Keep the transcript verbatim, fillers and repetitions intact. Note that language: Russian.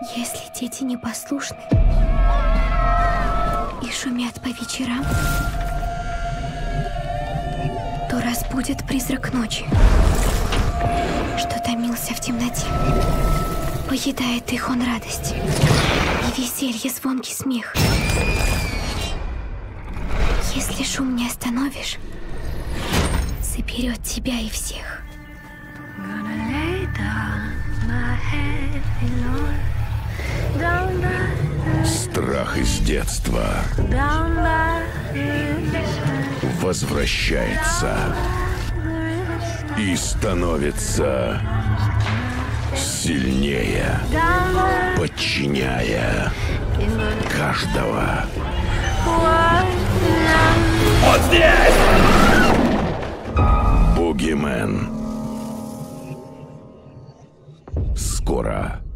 Если дети непослушны и шумят по вечерам, то разбудит призрак ночи, что томился в темноте. Поедает их он радость и веселье, звонкий смех. Если шум не остановишь, заберет тебя и всех. Страх из детства возвращается и становится сильнее, подчиняя каждого. Вот здесь! Бугимен. Скоро.